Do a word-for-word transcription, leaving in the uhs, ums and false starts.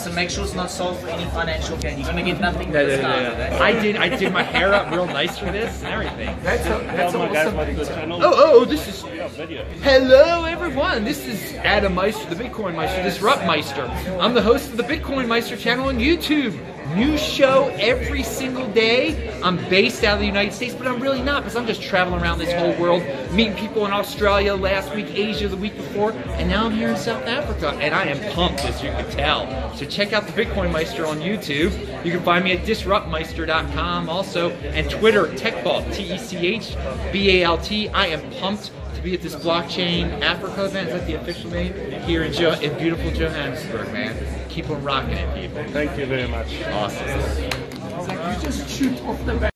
so make sure it's not sold for any financial gain. You're gonna get nothing for Yeah, this yeah, guy. yeah, yeah. I did. I did my hair up real nice for this and everything. That's a, that's awesome. Oh, oh, this is. Hello, everyone. This is Adam Meister, the Bitcoin Meister, Disrupt Meister. I'm the host of the Bitcoin Meister channel on YouTube. New show every single day. I'm based out of the United States, but I'm really not because I'm just traveling around this whole world, meeting people in Australia last week, Asia the week before, and now I'm here in South Africa, and I am pumped, as you can tell. So check out the Bitcoin Meister on YouTube. You can find me at disrupt meister dot com also, and Twitter, TechBalt, T E C H B A L T. I am pumped to be at this blockchain Africa event. Is that the official name? Here in, jo in beautiful Johannesburg, man. Keep on rocking it, people. Thank you very much. Awesome. You just shoot off the back.